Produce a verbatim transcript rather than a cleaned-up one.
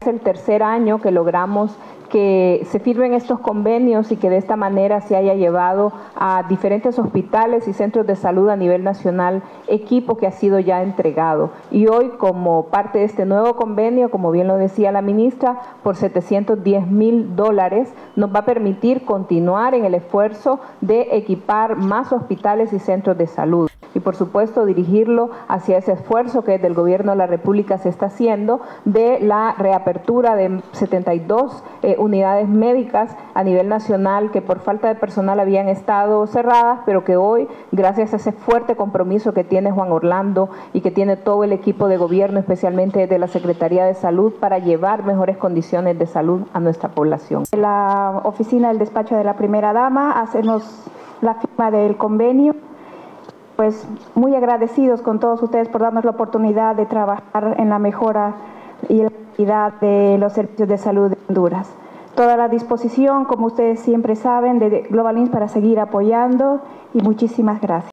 Es el tercer año que logramos que se firmen estos convenios y que de esta manera se haya llevado a diferentes hospitales y centros de salud a nivel nacional equipo que ha sido ya entregado. Y hoy, como parte de este nuevo convenio, como bien lo decía la ministra, por setecientos diez mil dólares, nos va a permitir continuar en el esfuerzo de equipar más hospitales y centros de salud. Y por supuesto dirigirlo hacia ese esfuerzo que desde el Gobierno de la República se está haciendo de la reapertura de setenta y dos eh, unidades médicas a nivel nacional que por falta de personal habían estado cerradas, pero que hoy, gracias a ese fuerte compromiso que tiene Juan Orlando y que tiene todo el equipo de gobierno, especialmente de la Secretaría de Salud, para llevar mejores condiciones de salud a nuestra población. La oficina del despacho de la primera dama, hacemos la firma del convenio. Pues muy agradecidos con todos ustedes por darnos la oportunidad de trabajar en la mejora y la calidad de los servicios de salud de Honduras. Toda la disposición, como ustedes siempre saben, de Global I N S para seguir apoyando y muchísimas gracias.